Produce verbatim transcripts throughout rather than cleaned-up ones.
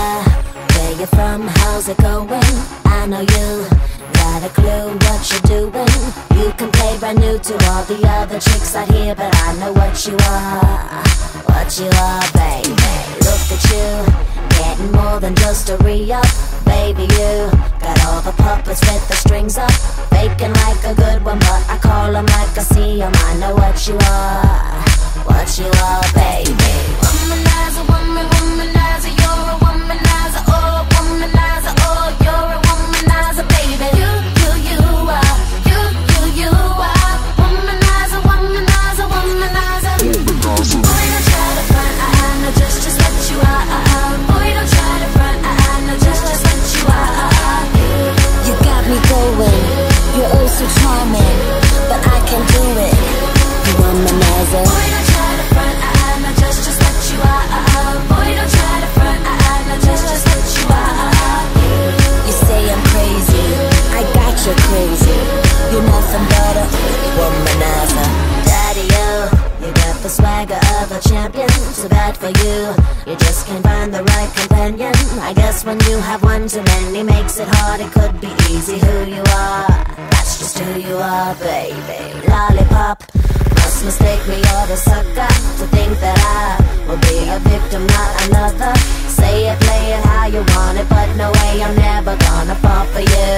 ya. Where you from? How's it going? I know you got a clue what you're doing. You can play brand new to all the other chicks out here, but I know what you are, what you are, baby. Look at you, getting more than just a re-up. Baby, you got all the puppets with the strings up, faking like a good one, but I call them like I see them. I know what you are, what you are, baby. Womanizer, woman, womanizer, you're a womanizer, oh, womanizer, oh, you're a womanizer, baby. You, you, you are, you, you, you are, womanizer, womanizer, womanizer. Boy, don't try to front, I, I know just, just what you are, uh, uh. Boy, don't try to front, I, I know just, just what you are, uh, uh. You got me going, you're oh so charming, but I can do it, you womanizer. Boy, don't try to front, I, I know just, just what you are, uh, uh. Boy, don't try to front, I, I know just, just what you are, uh, uh. You say I'm crazy, I got you crazy, you're nothing but a womanizer. Daddy, you, you got the swagger of a champion. Too bad for you, you just can't find the right companion. I guess when you have one too many makes it hard. It could be easy who you are, that's just who you are, baby. Lollipop, must mistake me or the sucker to think that I will be a victim, not another. Say it, play it how you want it, but no way, I'm never gonna fall for you,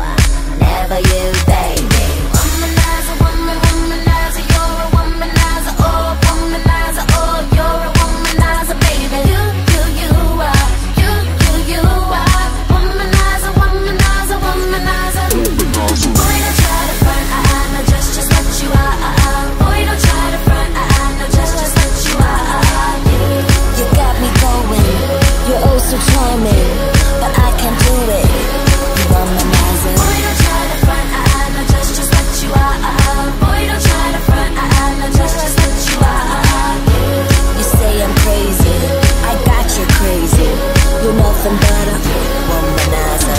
never you, baby. Womanizer, woman, womanizer, you're a womanizer, oh, womanizer, oh, you're a womanizer, baby. You, you, you are, you, you, you are, womanizer, womanizer, womanizer. Boy, don't try to front, I, I know just, just what you are, uh, uh. Boy, don't try to front, I, I know just, just what you are, uh, uh. You got me going, you're oh so charming, but I can't do it, you womanizer. Boy, don't try to front, I, I know just, just what you are, uh, uh. Boy, don't try to front, I, I know just, just what you are, uh, uh. You say I'm crazy, I got you crazy, you're nothing but a womanizer.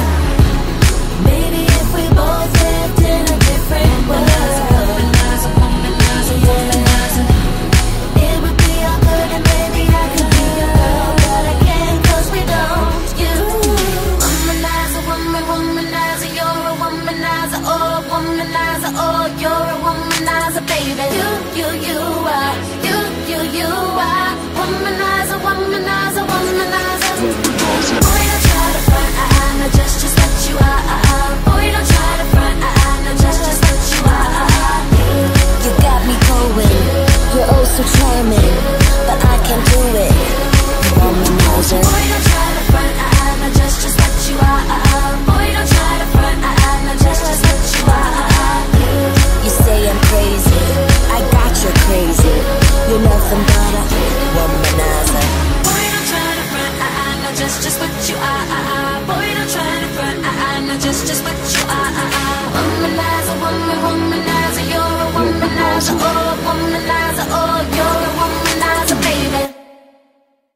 Maybe if we both lived in a different world, womanizer, womanizer, womanizer, it would be all good and maybe I could be your girl, but I can't 'cause we don't. You, womanizer, woman, womanizer, you're a womanizer, oh, womanizer, oh, you're a womanizer, baby. You, you, you are, you, you, you are, womanizer, womanizer, womanizer. Boy, don't try to front, I, I know just, just what you are, uh, uh. Boy, don't try to front, I, I know just, just what you are, uh, uh. You got me going, you're oh so charming, but I can't do it, you womanizer. Boy, don't try to front, I, I know just, just what you are, uh, uh. Boy, don't try to front, I, I know just, just what you are, uh, uh. You say I'm crazy, I got you crazy, you're nothing but a womanizer. Boy, don't try to front, I, I know just, just what you are, uh, uh. Boy, don't try to front, I, I know just, just what you are, uh, uh. Womanizer, woman, womanizer, you're a womanizer, oh, womanizer.